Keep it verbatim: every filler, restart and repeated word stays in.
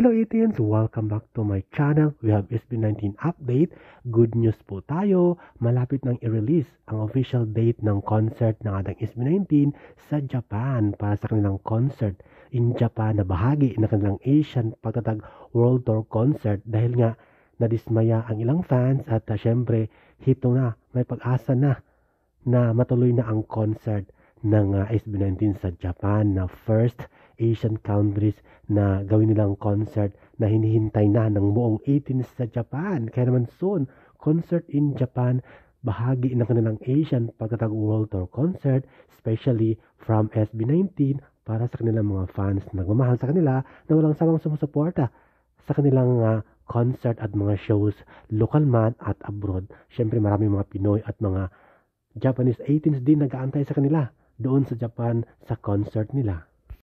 Hello eighteens! Welcome back to my channel. We have S B nineteen update. Good news po tayo. Malapit nang i-release ang official date ng concert ng ating S B nineteen sa Japan para sa kanilang concert in Japan na bahagi ng kanilang Asian Pagtatag World Tour Concert dahil nga nadismaya ang ilang fans at uh, syempre hito na, may pag-asa na na matuloy na ang concert ng uh, S B nineteen sa Japan na first Asian countries na gawin nilang concert na hinihintay na ng buong eighteens sa Japan. Kaya naman soon, concert in Japan, bahagi ng kanilang Asian Pagtatag World Tour Concert, especially from S B nineteen para sa kanilang mga fans na nagmamahal sa kanila na walang samang sumusuporta sa kanilang uh, concert at mga shows, local man at abroad. Siyempre maraming mga Pinoy at mga Japanese eighteens din nag-aantay sa kanila doon sa Japan sa concert nila.